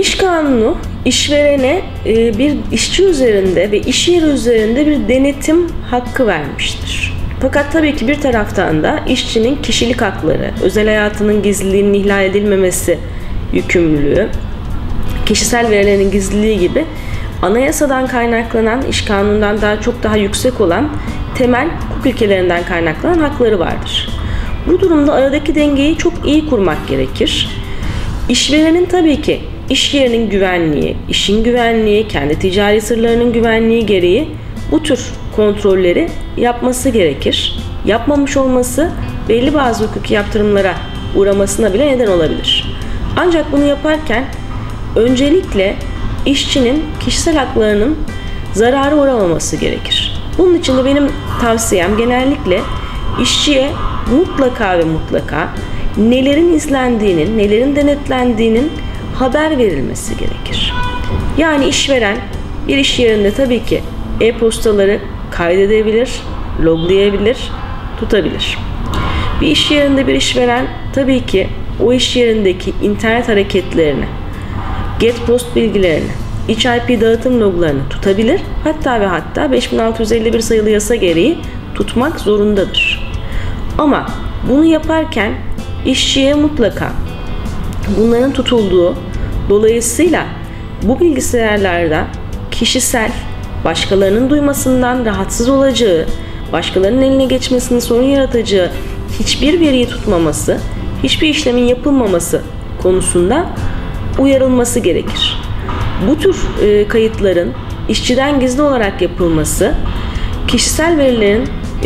İş kanunu işverene bir işçi üzerinde ve iş yeri üzerinde bir denetim hakkı vermiştir. Fakat tabii ki bir taraftan da işçinin kişilik hakları, özel hayatının gizliliğinin ihlal edilmemesi yükümlülüğü, kişisel verilerin gizliliği gibi anayasadan kaynaklanan, iş kanunundan çok daha yüksek olan temel hukuk ilkelerinden kaynaklanan hakları vardır. Bu durumda aradaki dengeyi çok iyi kurmak gerekir. İşverenin tabii ki iş yerinin güvenliği, işin güvenliği, kendi ticari sırlarının güvenliği gereği bu tür kontrolleri yapması gerekir. Yapmamış olması belli bazı hukuki yaptırımlara uğramasına bile neden olabilir. Ancak bunu yaparken öncelikle işçinin kişisel haklarının zarara uğramaması gerekir. Bunun için de benim tavsiyem genellikle işçiye mutlaka ve mutlaka nelerin izlendiğinin, nelerin denetlendiğinin haber verilmesi gerekir. Yani işveren bir iş yerinde tabii ki e-postaları kaydedebilir, loglayabilir, tutabilir. Bir iş yerinde bir işveren tabii ki o iş yerindeki internet hareketlerini, get post bilgilerini, iç IP dağıtım loglarını tutabilir. Hatta ve hatta 5651 sayılı yasa gereği tutmak zorundadır. Ama bunu yaparken işçiye mutlaka bunların tutulduğu, dolayısıyla bu bilgisayarlarda kişisel, başkalarının duymasından rahatsız olacağı, başkalarının eline geçmesinin sorun yaratacağı hiçbir veriyi tutmaması, hiçbir işlemin yapılmaması konusunda uyarılması gerekir. Bu tür kayıtların işçiden gizli olarak yapılması, kişisel verilerin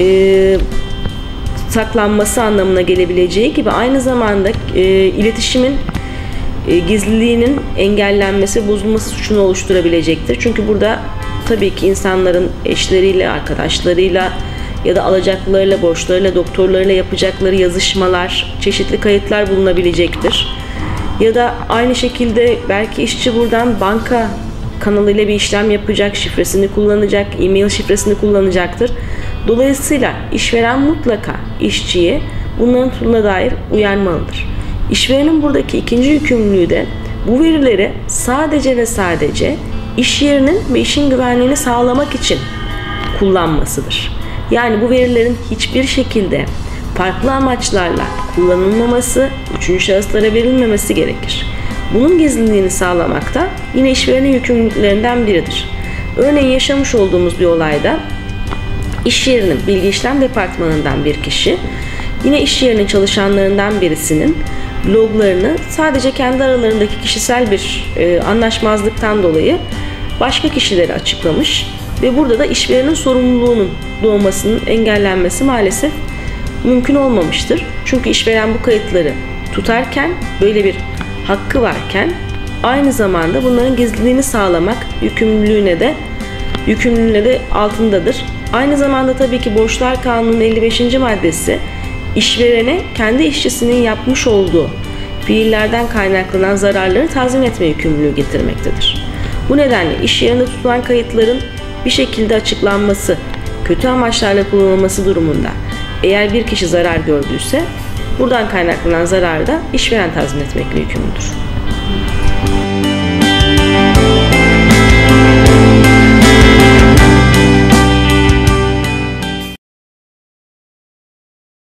saklanması anlamına gelebileceği gibi aynı zamanda iletişimin gizliliğinin engellenmesi, bozulması suçunu oluşturabilecektir. Çünkü burada tabii ki insanların eşleriyle, arkadaşlarıyla ya da alacaklılarıyla, borçlarıyla, doktorlarıyla yapacakları yazışmalar, çeşitli kayıtlar bulunabilecektir. Ya da aynı şekilde belki işçi buradan banka kanalıyla bir işlem yapacak, şifresini kullanacak, e-mail şifresini kullanacaktır. Dolayısıyla işveren mutlaka işçiye bunların tutulduğuna dair uyarmalıdır. İşverenin buradaki ikinci yükümlülüğü de bu verileri sadece ve sadece iş yerinin ve işin güvenliğini sağlamak için kullanmasıdır. Yani bu verilerin hiçbir şekilde farklı amaçlarla kullanılmaması, üçüncü şahıslara verilmemesi gerekir. Bunun gizliliğini sağlamak da yine işverenin yükümlülüklerinden biridir. Örneğin yaşamış olduğumuz bir olayda iş yerinin bilgi işlem departmanından bir kişi, yine iş yerinin çalışanlarından birisinin loglarını sadece kendi aralarındaki kişisel bir anlaşmazlıktan dolayı başka kişilere açıklamış ve burada da işverenin sorumluluğunun doğmasının engellenmesi maalesef mümkün olmamıştır. Çünkü işveren bu kayıtları tutarken, böyle bir hakkı varken aynı zamanda bunların gizliliğini sağlamak yükümlülüğüne de altındadır. Aynı zamanda tabii ki Borçlar Kanunu'nun 55. maddesi işverene kendi işçisinin yapmış olduğu fiillerden kaynaklanan zararları tazmin etme yükümlülüğü getirmektedir. Bu nedenle iş yerinde tutulan kayıtların bir şekilde açıklanması, kötü amaçlarla kullanılması durumunda eğer bir kişi zarar gördüyse buradan kaynaklanan zararı da işveren tazmin etmekle yükümlüdür.